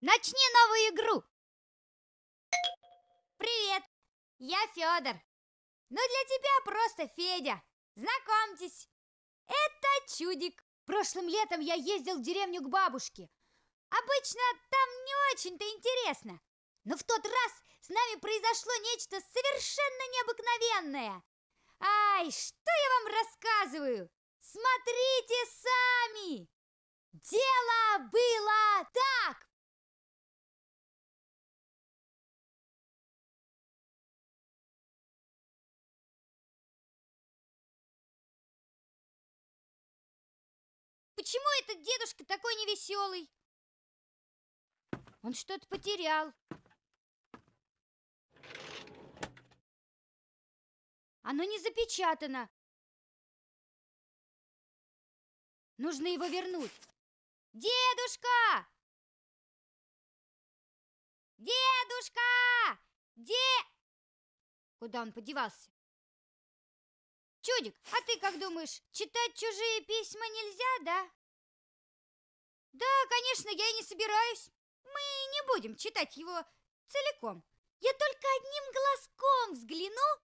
Начни новую игру. Привет, я Федор. Но для тебя просто Федя. Знакомьтесь, это Чудик. Прошлым летом я ездил в деревню к бабушке. Обычно там не очень-то интересно. Но в тот раз с нами произошло нечто совершенно необыкновенное. Ай, что я вам рассказываю? Смотрите сами! Дело было так! Почему этот дедушка такой невеселый? Он что-то потерял. Оно не запечатано. Нужно его вернуть. Дедушка! Дедушка! Куда он подевался? Чудик, а ты как думаешь, читать чужие письма нельзя, да? Да, конечно, я и не собираюсь. Мы не будем читать его целиком. Я только одним глазком взгляну.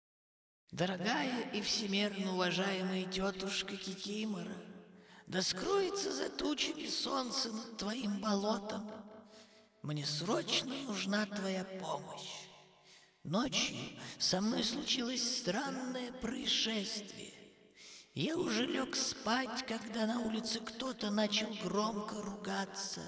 Дорогая и всемерно уважаемая тетушка Кикимора, да скроется за тучами солнце над твоим болотом. Мне срочно нужна твоя помощь. Ночью со мной случилось странное происшествие. Я уже лег спать, когда на улице кто-то начал громко ругаться.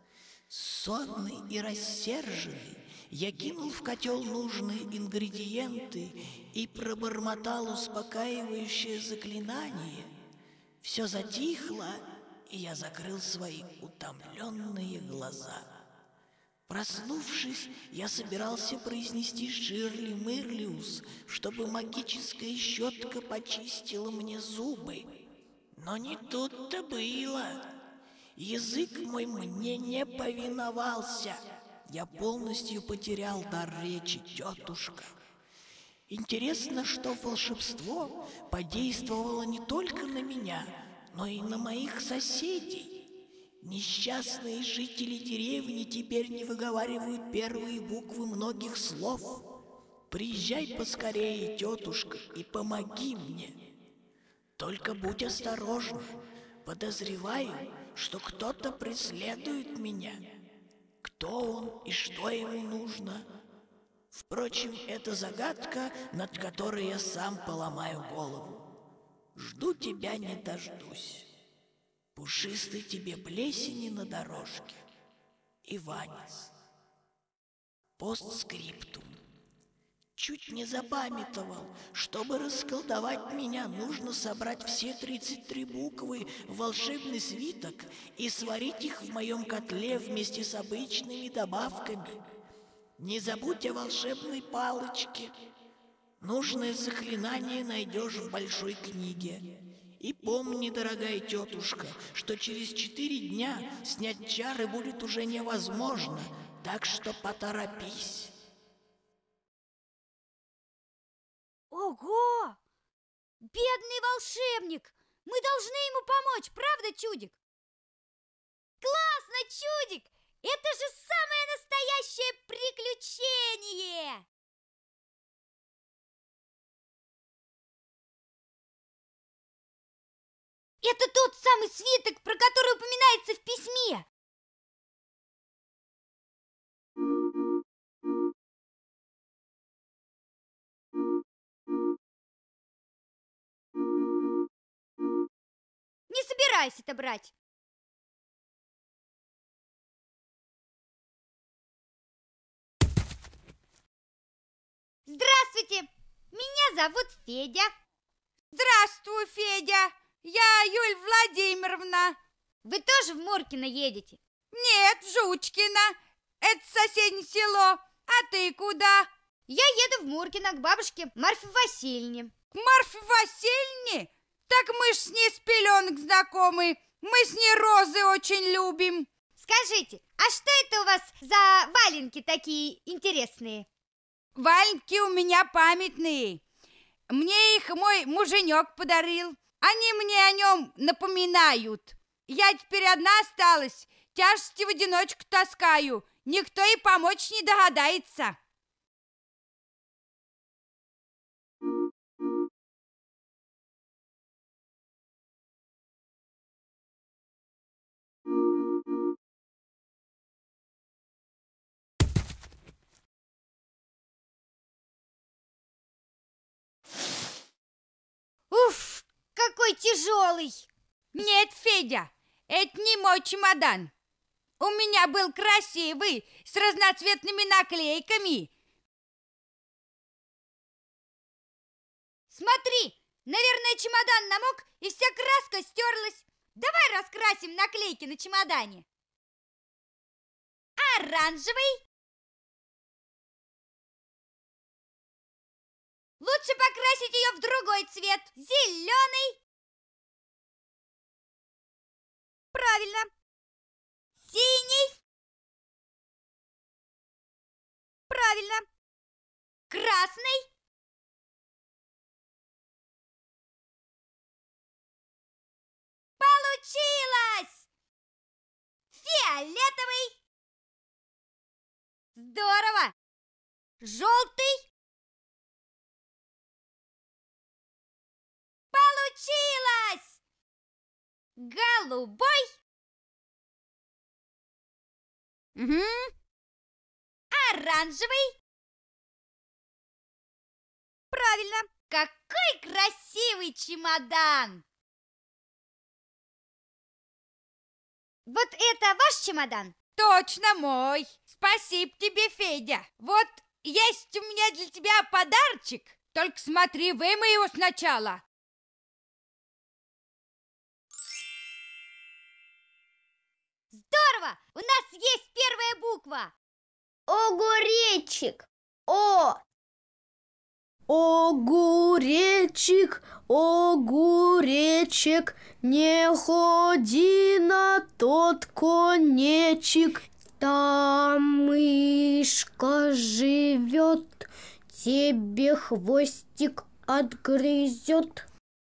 Сонный и рассерженный, я кинул в котел нужные ингредиенты и пробормотал успокаивающее заклинание. Все затихло, и я закрыл свои утомленные глаза. Проснувшись, я собирался произнести Ширли Мырлиус, чтобы магическая щетка почистила мне зубы. Но не тут-то было. Язык мой мне не повиновался. Я полностью потерял дар речи, тетушка. Интересно, что волшебство подействовало не только на меня, но и на моих соседей. Несчастные жители деревни теперь не выговаривают первые буквы многих слов. Приезжай поскорее, тетушка, и помоги мне. Только будь осторожна. Подозреваю, что кто-то преследует меня. Кто он и что ему нужно? Впрочем, это загадка, над которой я сам поломаю голову. Жду тебя, не дождусь. Пушистой тебе плесени на дорожке. Иванис. Постскриптум. Чуть не запамятовал. Чтобы расколдовать меня, нужно собрать все 33 буквы в волшебный свиток и сварить их в моем котле вместе с обычными добавками. Не забудь о волшебной палочке. Нужное заклинание найдешь в большой книге. И помни, дорогая тетушка, что через 4 дня снять чары будет уже невозможно, так что поторопись. Ого! Бедный волшебник! Мы должны ему помочь, правда, Чудик? Классно, Чудик! Это же самое настоящее приключение! Это тот самый свиток, про который упоминается в письме. Не собираюсь это брать. Здравствуйте, меня зовут Федя. Здравствуй, Федя, я Юль Владимировна. Вы тоже в Муркино едете? Нет, в Жучкино, это соседнее село. А ты куда? Я еду в Муркино к бабушке Марфе Васильевне. К Марфе Васильевне? Так мы ж с ней с пеленок знакомы. Мы с ней розы очень любим. Скажите, а что это у вас за валенки такие интересные? Валенки у меня памятные. Мне их мой муженек подарил. Они мне о нем напоминают. Я теперь одна осталась. тяжести в одиночку таскаю. Никто и помочь не догадается. Уф, какой тяжелый! Нет, Федя, это не мой чемодан. У меня был красивый, с разноцветными наклейками. Смотри, наверное, чемодан намок и вся краска стерлась. Давай раскрасим наклейки на чемодане. Оранжевый. Лучше покрасить ее в другой цвет. Зеленый. Правильно. Синий. Правильно. Красный. Получилось! Фиолетовый. Здорово. Желтый. Получилось! Голубой. Угу. Оранжевый. Правильно. Какой красивый чемодан! Вот это ваш чемодан? Точно мой. Спасибо тебе, Федя. Вот есть у меня для тебя подарочек. Только смотри, вымой его сначала. Здорово! У нас есть первая буква. Огуречек. О. Огуречек, огуречек, не ходи на тот конечек. Там мышка живет, тебе хвостик отгрызет.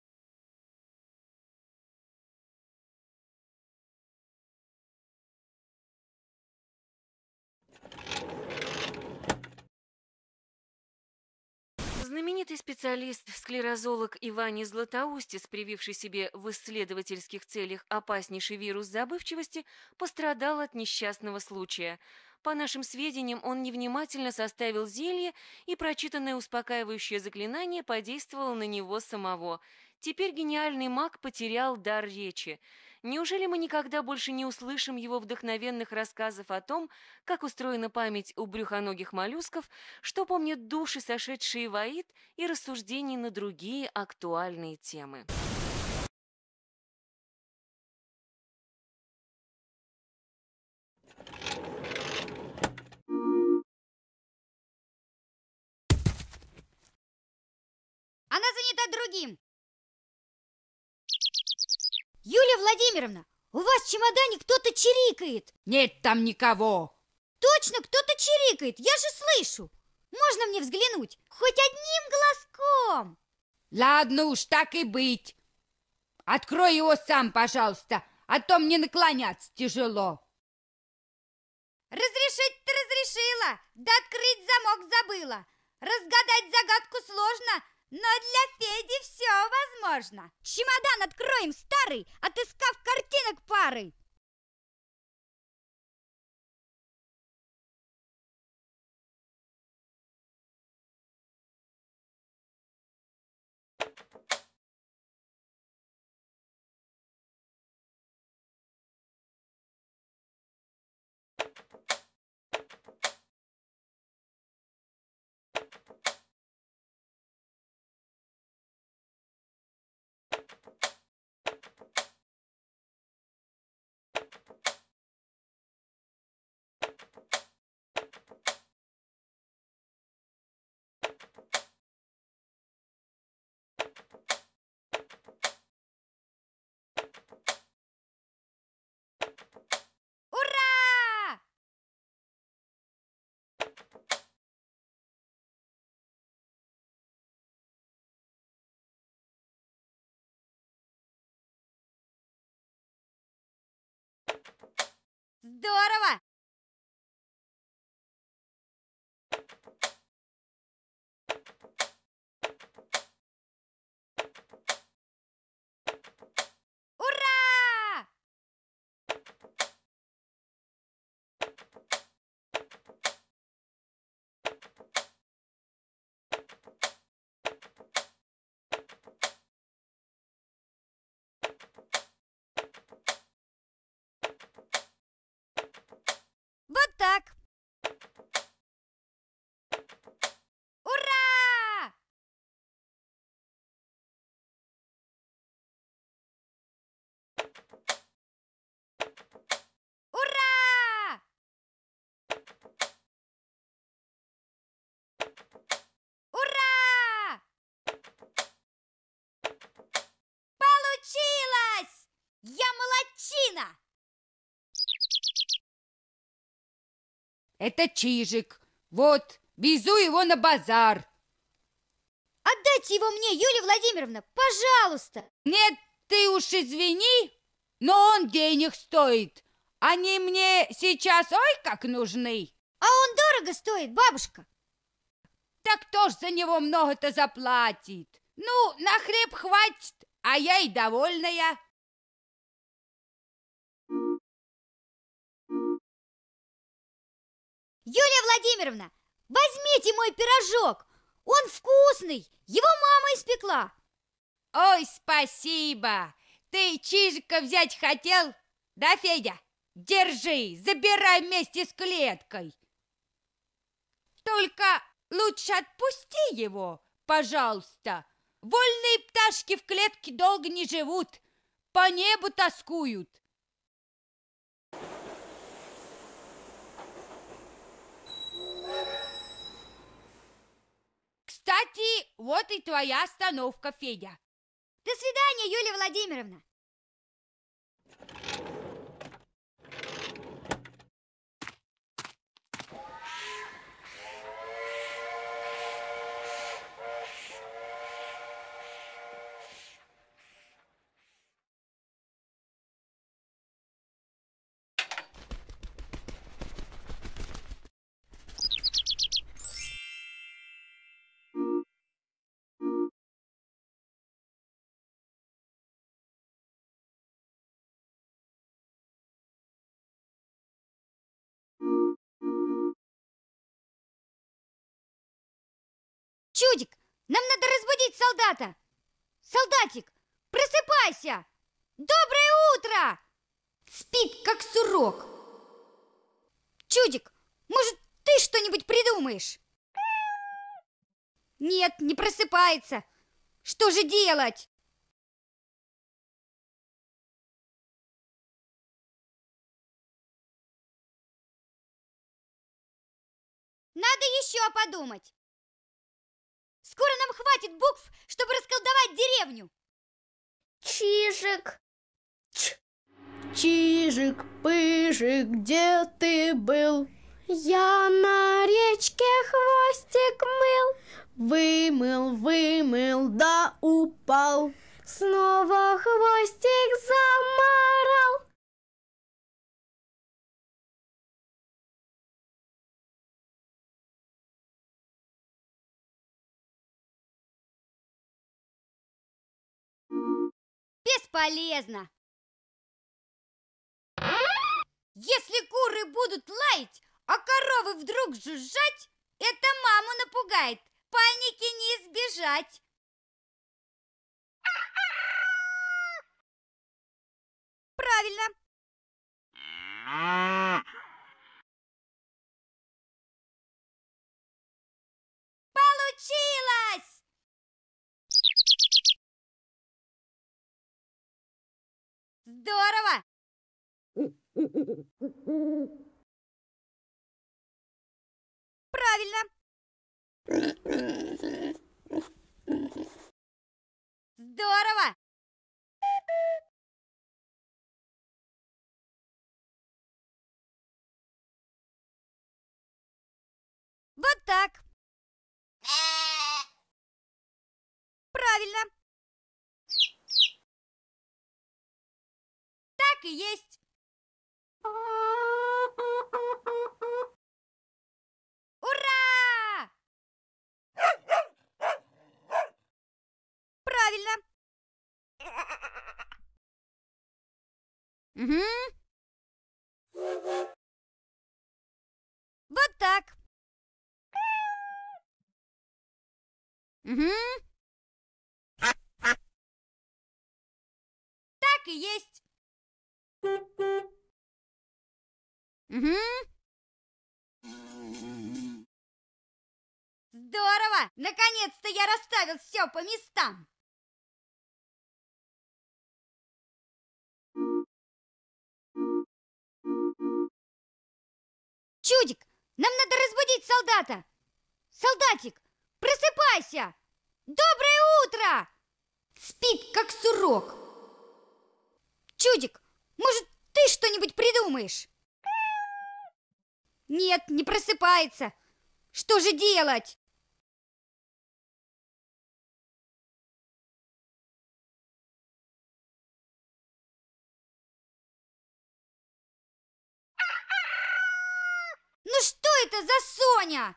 Знаменитый специалист-склерозолог Иванис Златоустис, прививший себе в исследовательских целях опаснейший вирус забывчивости, пострадал от несчастного случая. По нашим сведениям, он невнимательно составил зелье, и прочитанное успокаивающее заклинание подействовало на него самого. Теперь гениальный маг потерял дар речи. Неужели мы никогда больше не услышим его вдохновенных рассказов о том, как устроена память у брюхоногих моллюсков, что помнят души, сошедшие в аид, и рассуждений на другие актуальные темы? Она занята другим. Юлия Владимировна, у вас в чемодане кто-то чирикает. Нет там никого. Точно, кто-то чирикает, я же слышу. Можно мне взглянуть? Хоть одним глазком. Ладно уж, так и быть. Открой его сам, пожалуйста, а то мне наклоняться тяжело. Разрешить-то разрешила, да открыть замок забыла. Разгадать загадку сложно, но для Феди все возможно. Чемодан откроем старый, отыскав картинок пары. Здорово! Ура! Вот так. Ура! Ура! Ура! Получилось! Я молодчина! Это Чижик. Вот, везу его на базар. Отдайте его мне, Юлия Владимировна, пожалуйста. Нет, ты уж извини, но он денег стоит. Они мне сейчас ой как нужны. А он дорого стоит, бабушка. Так кто ж за него много-то заплатит? Ну, на хлеб хватит, а я и довольная. Юлия Владимировна, возьмите мой пирожок. Он вкусный, его мама испекла. Ой, спасибо. Ты Чижика взять хотел? Да, Федя? Держи, забирай вместе с клеткой. Только лучше отпусти его, пожалуйста. Вольные пташки в клетке долго не живут, по небу тоскуют. Кстати, вот и твоя остановка, Федя. До свидания, Юлия Владимировна. Чудик, нам надо разбудить солдата. Солдатик, просыпайся. Доброе утро. Спит, как сурок. Чудик, может, ты что-нибудь придумаешь? Нет, не просыпается. Что же делать? Надо еще подумать. Скоро нам хватит букв, чтобы расколдовать деревню. Чижик. Чижик-пыжик, где ты был? Я на речке хвостик мыл. Вымыл, да упал. Снова хвостик заморал. Бесполезно. Если куры будут лаять, а коровы вдруг жужжать, это маму напугает. Паники не избежать. Правильно. Получилось! Здорово! Правильно. Здорово! Вот так. Правильно. Так и есть. Угу. Вот так. Угу. Так и есть. Угу. Здорово! Наконец-то я расставил все по местам. Чудик, нам надо разбудить солдата. Солдатик, просыпайся! Доброе утро! Спит, как сурок. Чудик, может, ты что-нибудь придумаешь? Нет, не просыпается. Что же делать? Ну что это за Соня?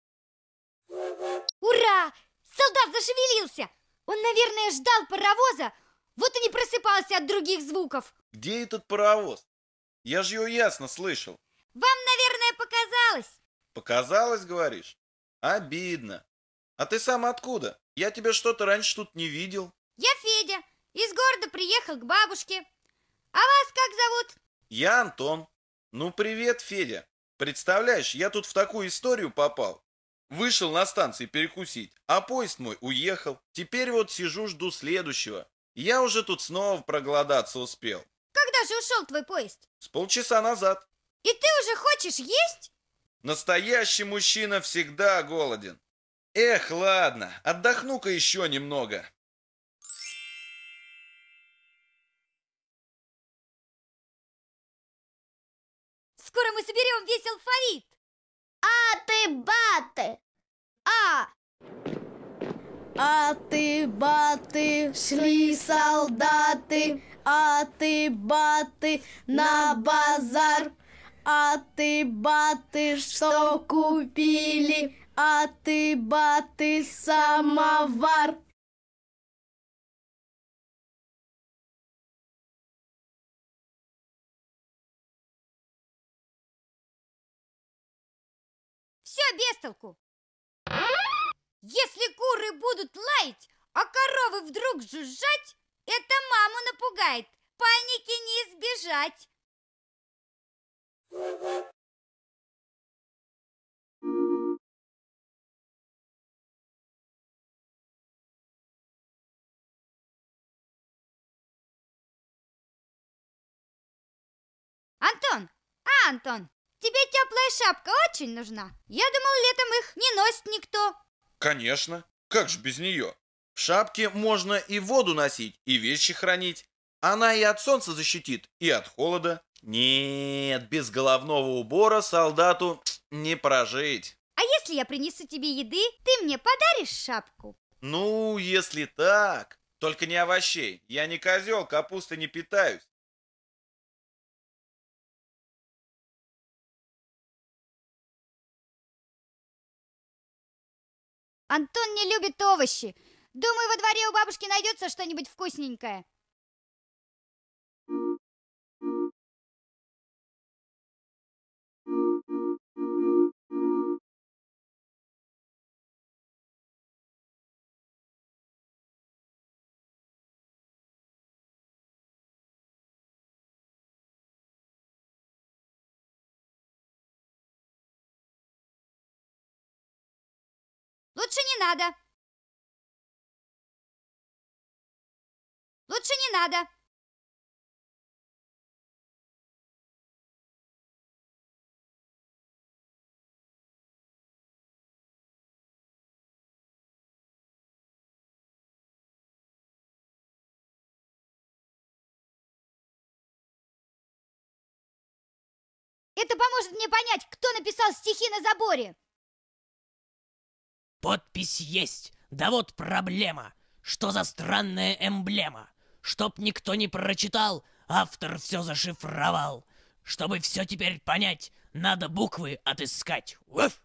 Ура! Солдат зашевелился! Он, наверное, ждал паровоза, вот и не просыпался от других звуков. Где этот паровоз? Я же его ясно слышал. Вам, наверное, показалось. Показалось, говоришь? Обидно. А ты сам откуда? Я тебя что-то раньше тут не видел. Я Федя, из города приехал к бабушке. А вас как зовут? Я Антон. Ну, привет, Федя. Представляешь, я тут в такую историю попал. Вышел на станции перекусить, а поезд мой уехал. Теперь вот сижу, жду следующего. Я уже тут снова проголодаться успел. Когда же ушел твой поезд? С полчаса назад. И ты уже хочешь есть? Настоящий мужчина всегда голоден. Эх, ладно, отдохну-ка еще немного. Скоро мы соберем весь алфавит. Аты-баты. Аты-баты, шли солдаты, аты-баты на базар. Аты-баты, что купили, аты-баты, самовар. Все без толку. Если куры будут лаять, а коровы вдруг жужжать, это маму напугает. Паники не избежать. Антон, тебе теплая шапка очень нужна. Я думал, летом их не носит никто. Конечно, как же без нее? В шапке можно и воду носить, и вещи хранить. Она и от солнца защитит, и от холода. Нет, без головного убора солдату не прожить. А если я принесу тебе еды, ты мне подаришь шапку? Ну, если так. Только не овощей. Я не козел, капустой не питаюсь. Антон не любит овощи. Думаю, во дворе у бабушки найдется что-нибудь вкусненькое. Лучше не надо. Лучше не надо. Это поможет мне понять, кто написал стихи на заборе. Подпись есть, да вот проблема. Что за странная эмблема? Чтоб никто не прочитал, автор все зашифровал. Чтобы все теперь понять, надо буквы отыскать. Уф!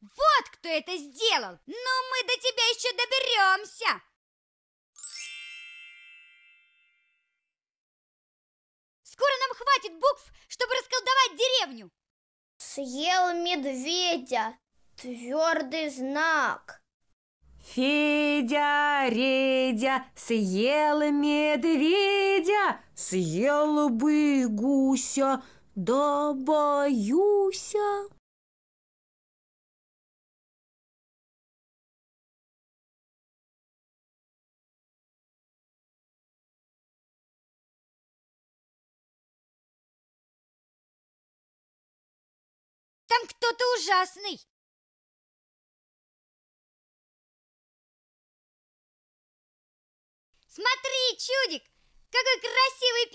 Вот кто это сделал! Ну, мы до тебя еще доберемся! Скоро нам хватит букв, чтобы расколдовать деревню. Съел медведя. Твердый знак. Федя, Редя, съел медведя, съел бы гуся, да боюся. Там кто-то ужасный. Смотри, чудик, какой красивый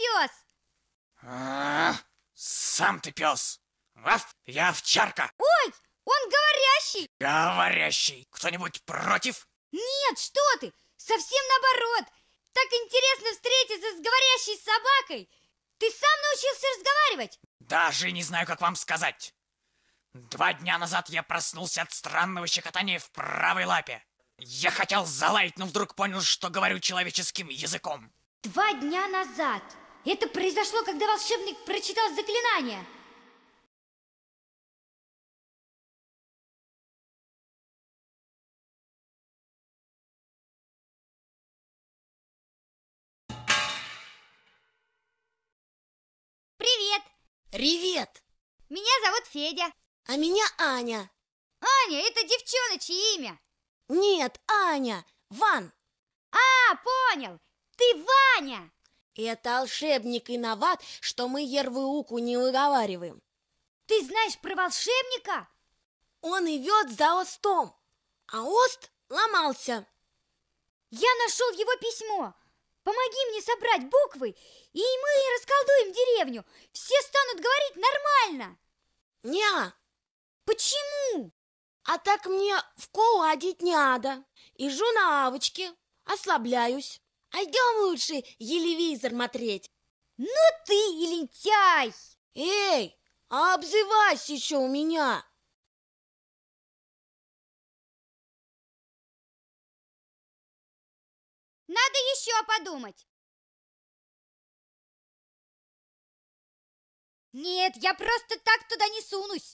пес. Сам ты пес. Я овчарка. Ой, он говорящий. Говорящий. Кто-нибудь против? Нет, что ты, совсем наоборот. Так интересно встретиться с говорящей собакой. Ты сам научился разговаривать? Даже не знаю, как вам сказать. 2 дня назад я проснулся от странного щекотания в правой лапе. Я хотел залаять, но вдруг понял, что говорю человеческим языком. 2 дня назад. Это произошло, когда волшебник прочитал заклинание. Привет! Привет! Меня зовут Федя. А меня Аня. Аня, это девчоночье имя. Нет, Аня. Ван. А, понял. Ты Ваня. Это волшебник виноват, что мы ЕРВУКу не выговариваем. Ты знаешь про волшебника? Он идет за остом, а ост ломался. Я нашел его письмо. Помоги мне собрать буквы, и мы расколдуем деревню. Все станут говорить нормально. Неа. Почему? А так мне в школу ходить не надо. Ижу на лавочке, ослабляюсь. А идем лучше телевизор смотреть. Ну ты и лентяй! Эй, а обзывайся еще у меня. Надо еще подумать. Нет, я просто так туда не сунусь.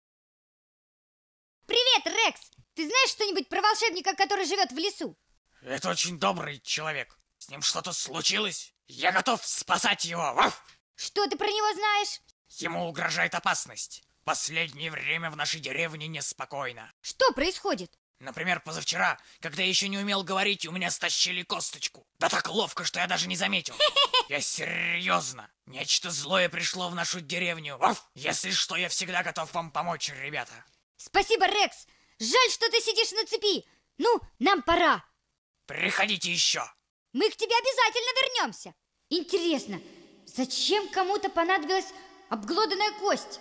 Привет, Рекс! Ты знаешь что-нибудь про волшебника, который живет в лесу? Это очень добрый человек. С ним что-то случилось? Я готов спасать его. Ваф! Что ты про него знаешь? Ему угрожает опасность. Последнее время в нашей деревне неспокойно. Что происходит? Например, позавчера, когда я еще не умел говорить, у меня стащили косточку. Да так ловко, что я даже не заметил. Я серьезно. Нечто злое пришло в нашу деревню. Ваф! Если что, я всегда готов вам помочь, ребята. Спасибо, Рекс. Жаль, что ты сидишь на цепи. Ну, нам пора. Приходите еще. Мы к тебе обязательно вернемся. Интересно, зачем кому-то понадобилась обглоданная кость?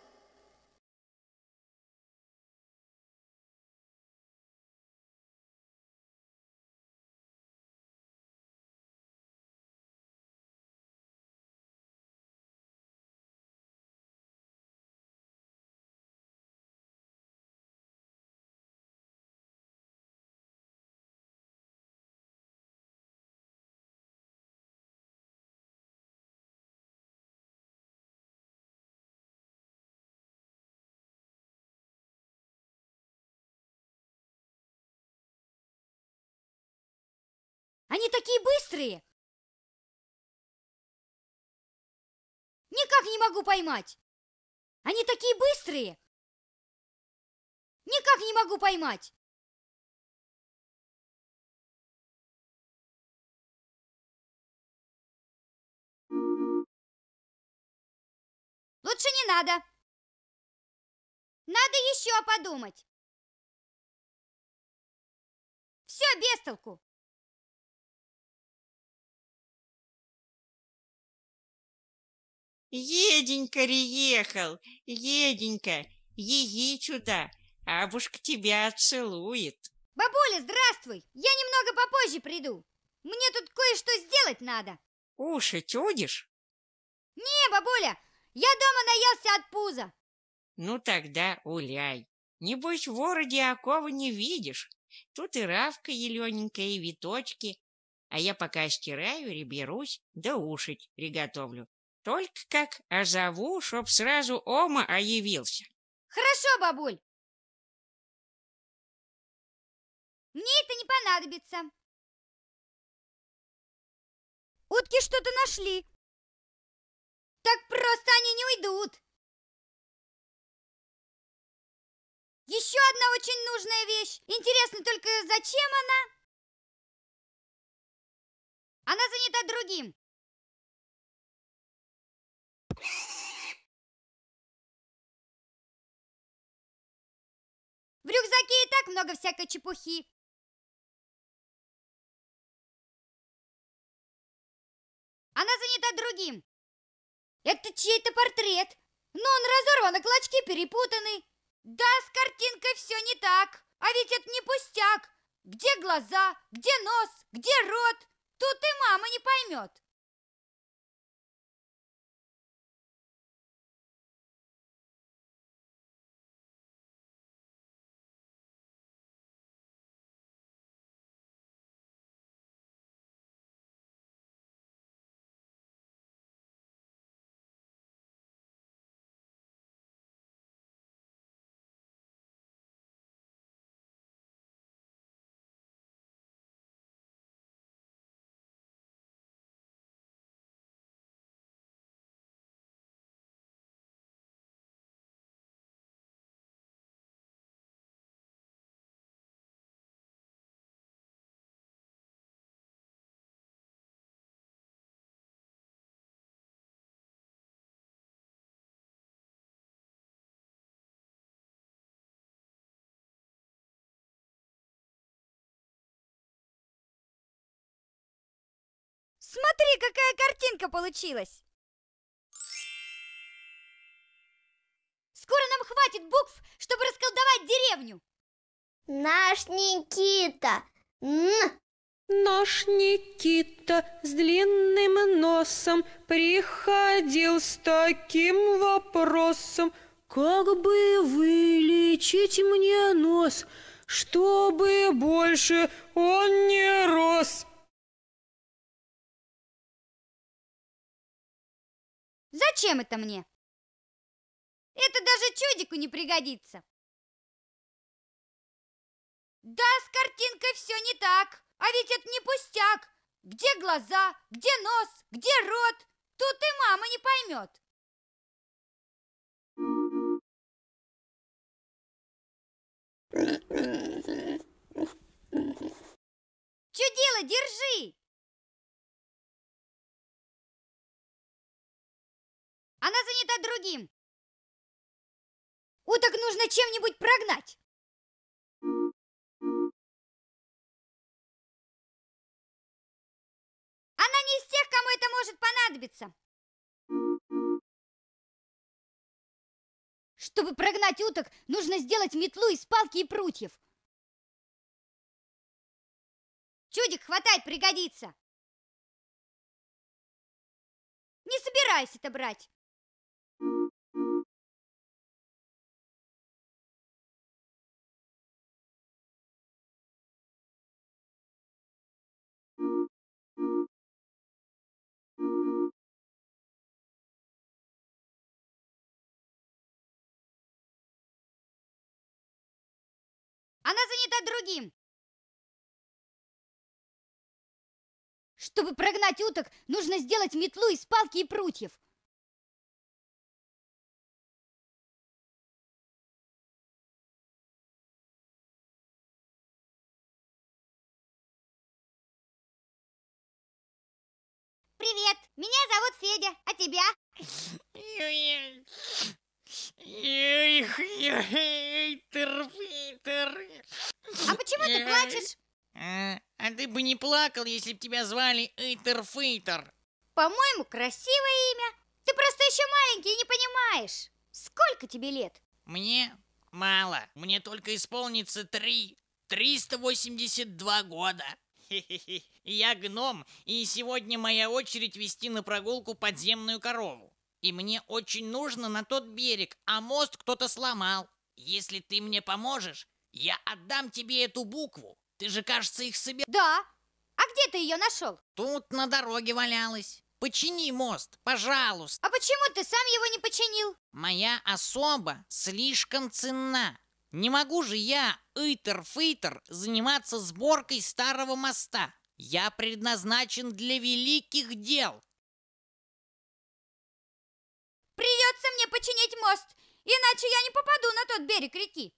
Они такие быстрые! Никак не могу поймать! Они такие быстрые! Никак не могу поймать! Лучше не надо! Надо еще подумать! Все без толку! Еденька приехал, Еденька, еги чуда, абушка тебя целует. Бабуля, здравствуй! Я немного попозже приду. Мне тут кое-что сделать надо. Уши чудишь? Не, бабуля, я дома наелся от пуза. Ну тогда гуляй. Небось, в городе окова не видишь. Тут и равка елененькая, и виточки. А я пока стираю или берусь, да ушить приготовлю. Только как озову, чтоб сразу Ома явился. Хорошо, бабуль. Мне это не понадобится. Утки что-то нашли. Так просто они не уйдут. Еще одна очень нужная вещь. Интересно только, зачем она? Она занята другим. В рюкзаке и так много всякой чепухи. Она занята другим. Это чей-то портрет. Но он разорван, а клочки перепутаны. Да, с картинкой все не так. А ведь это не пустяк. Где глаза, где нос, где рот? Тут и мама не поймет. Смотри, какая картинка получилась! Скоро нам хватит букв, чтобы расколдовать деревню. Наш Никита. Наш Никита с длинным носом приходил с таким вопросом: как бы вылечить мне нос, чтобы больше он не рос? Зачем это мне? Это даже чудику не пригодится. Да, с картинкой все не так. А ведь это не пустяк. Где глаза, где нос, где рот? Тут и мама не поймет. Чудило, держи! Она занята другим. Уток нужно чем-нибудь прогнать. Она не из тех, кому это может понадобиться. Чтобы прогнать уток, нужно сделать метлу из палки и прутьев. Чудик, хватай, пригодится. Не собираюсь это брать. Она занята другим. Чтобы прогнать уток, нужно сделать метлу из палки и прутьев. Привет, меня зовут Федя, а тебя? А почему ты плачешь? А ты бы не плакал, если б тебя звали Эйтер-Фейтер. По-моему, красивое имя. Ты просто еще маленький и не понимаешь. Сколько тебе лет? Мне мало. Мне только исполнится 382 года. Хе-хе-хе. Я гном, и сегодня моя очередь вести на прогулку подземную корову. И мне очень нужно на тот берег, а мост кто-то сломал. Если ты мне поможешь, я отдам тебе эту букву. Ты же, кажется, их собирал. Да. А где ты ее нашел? Тут на дороге валялась. Почини мост, пожалуйста. А почему ты сам его не починил? Моя особа слишком ценна. Не могу же я, Итер-Фитер, заниматься сборкой старого моста. Я предназначен для великих дел. Придется мне починить мост, иначе я не попаду на тот берег реки.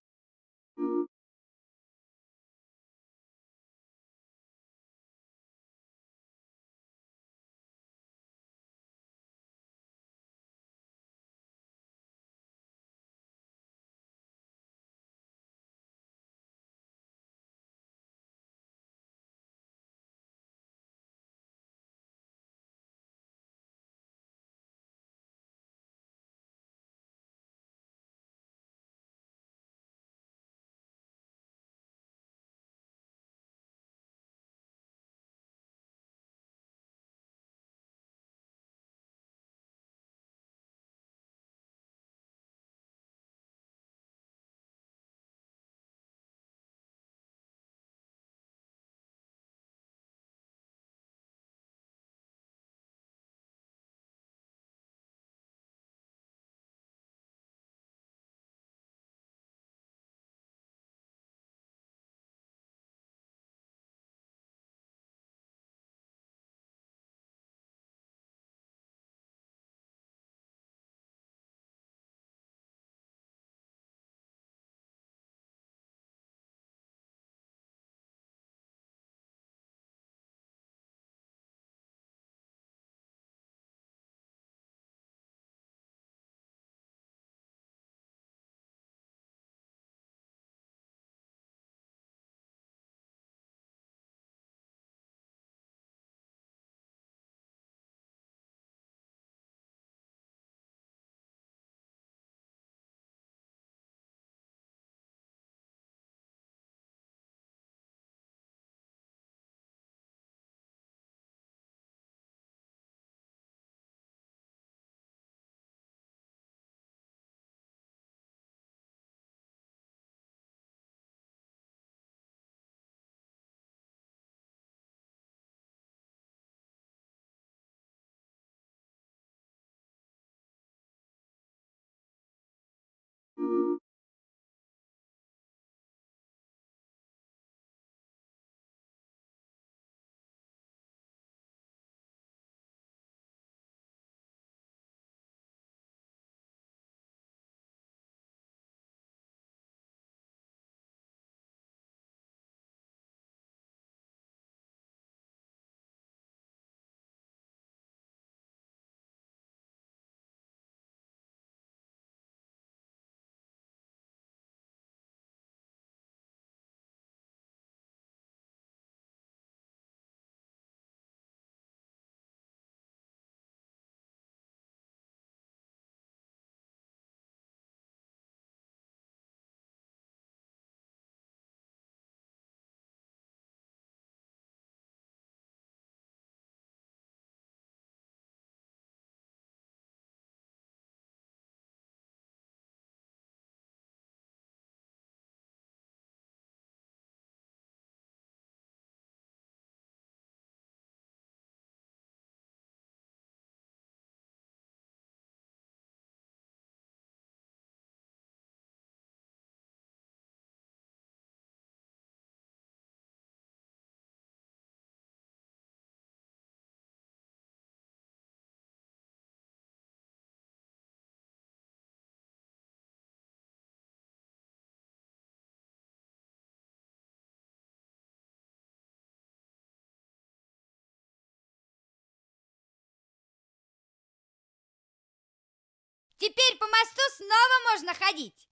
Теперь по мосту снова можно ходить.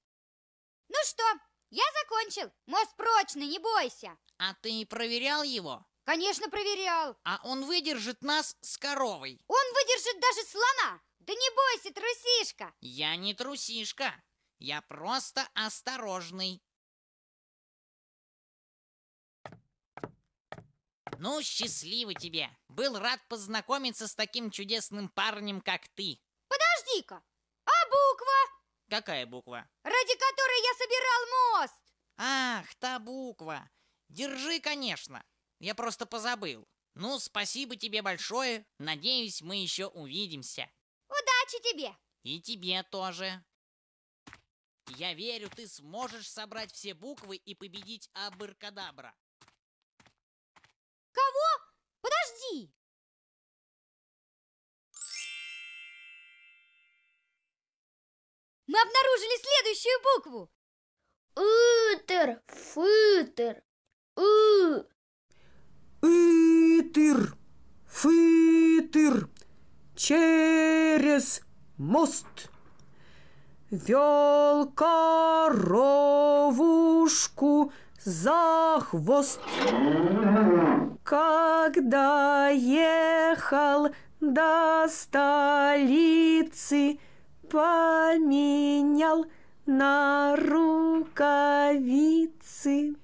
Ну что, я закончил. Мост прочный, не бойся. А ты проверял его? Конечно, проверял. А он выдержит нас с коровой? Он выдержит даже слона. Да не бойся, трусишка. Я не трусишка. Я просто осторожный. Ну, счастливо тебе. Был рад познакомиться с таким чудесным парнем, как ты. Подожди-ка. А буква? Какая буква? Ради которой я собирал мост. Ах, та буква. Держи, конечно. Я просто позабыл. Ну, спасибо тебе большое. Надеюсь, мы еще увидимся. Удачи тебе. И тебе тоже. Я верю, ты сможешь собрать все буквы и победить Абракадабра. Кого? Подожди. Мы обнаружили следующую букву. Ытыр, фытыр, Ытыр, фытыр, через мост. Вел коровушку за хвост. Когда ехал до столицы, поменял на рукавицы.